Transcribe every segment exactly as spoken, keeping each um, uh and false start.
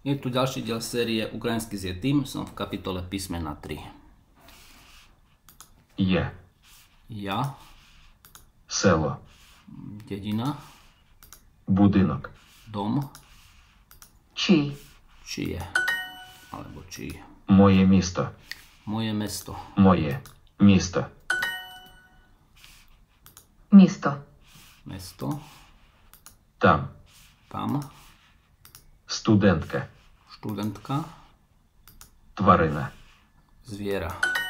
Je tu ďalší diel série Ukrajinský s Jetým, som v kapitole písmena tri. Є. Ja, Село. dedina, Будинок. dom, Чий? čije, alebo čí. Моє місто. Moje mesto, Моє місто. Місто. mesto, Там. tam, Студентка. študentka, Тварина. zviera.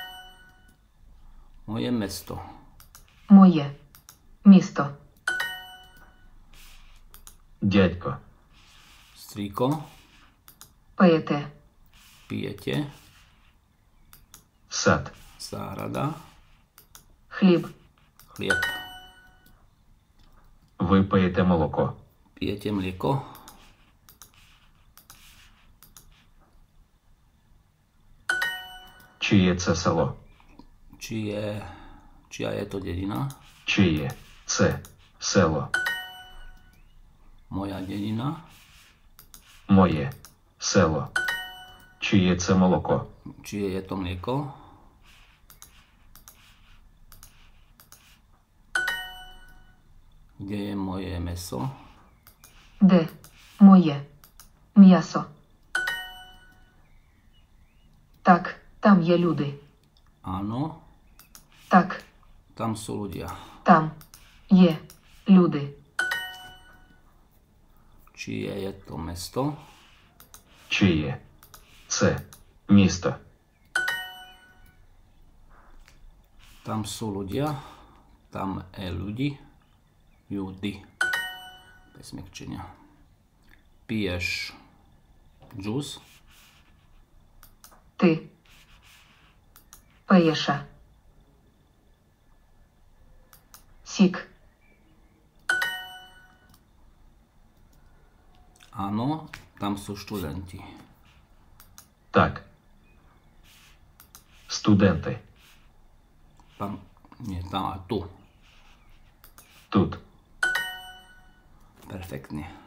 Moje mesto, Моє. Місто. Дядько. strýko, Пиєте. pijete, Сад. záhrada, Хліб. chlieb. Ви пиєте молоко. Pijete mlieko, Чиє це село? čije, čia je to dedina, Чиє це село? moja dedina, Моє село. Чиє це молоко? čije je to mlieko, kde je moje meso, Де? Моє. М'ясо. Так, там є люди. áno, Так, tam sú ľudia. там є люди. Čije je to mesto, Чиє це місто? tam sú ľudia, tam je ľudí, ľudí, bez mekčenia. Piješ džus, Ти. Пиєша. Сік. áno, tam sú študenti. Так. Студенти. Tam, nie tam, a tu. Тут. Perfektne.